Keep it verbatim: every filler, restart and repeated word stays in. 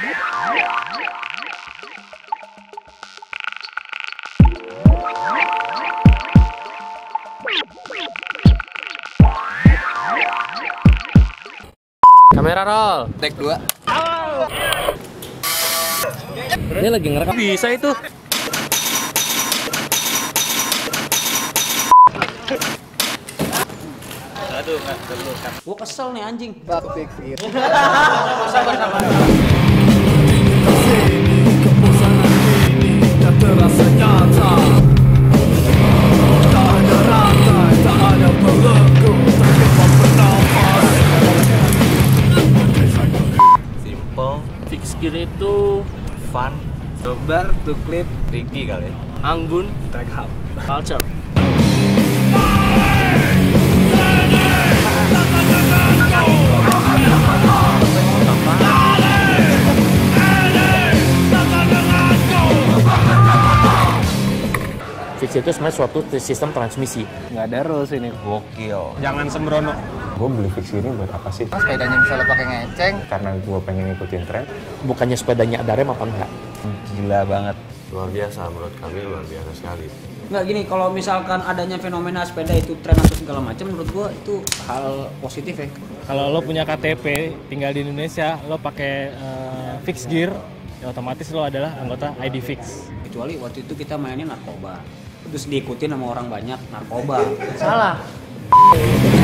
Kamera roll. Take dua. Ini lagi ngerekam. Bisa itu. Aduh, nggak perlu kan. Gua kesel nih anjing. Bak pikir. Sabar, sabar. Terasa nyata, tak ada rantai, tak ada belenggu, tak dapat bernafas. Simple. Fix gear itu fun. Sobar to clip. Tricky kali. Anggun. Track hub. Culture. Fix itu sebenarnya suatu sistem transmisi. Nggak ada rules ini. Gokil. Jangan sembrono. Gue beli fix ini buat apa sih? Sepedanya bisa lo pakai ngeceng. Karena gue pengen ngikutin tren. Bukannya sepedanya ada rem apa enggak? Gila banget. Luar biasa, menurut kami luar biasa sekali. Nggak gini, kalau misalkan adanya fenomena sepeda itu tren atau segala macam, menurut gua itu hal positif ya. Kalau lo punya K T P, tinggal di Indonesia, lo pakai uh, fix gear, ya otomatis lo adalah anggota I D Fix. Kecuali waktu itu kita mainin narkoba, terus diikutin sama orang banyak narkoba. Salah.